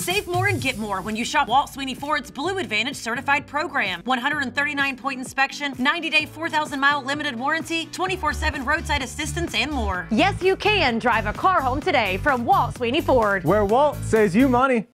Save more and get more when you shop Walt Sweeney Ford's Blue Advantage certified program. 139-point inspection, 90-day 4,000-mile limited warranty, 24/7 roadside assistance, and more. Yes, you can drive a car home today from Walt Sweeney Ford, where Walt saves you money.